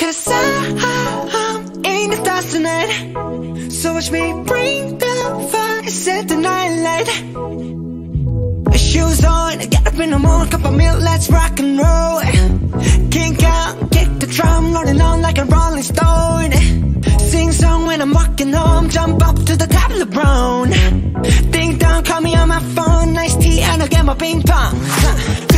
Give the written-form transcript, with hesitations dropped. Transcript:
'cause I'm in the stars tonight. So watch me bring the fire, set the night light. Shoes on, get up in the morning, cup of milk, let's rock and roll. Kink out, kick the drum, rolling on like a rolling stone. Sing song when I'm walking home, jump up to the top of the brown. Ding dong, call me on my phone, nice tea and I'll get my ping pong.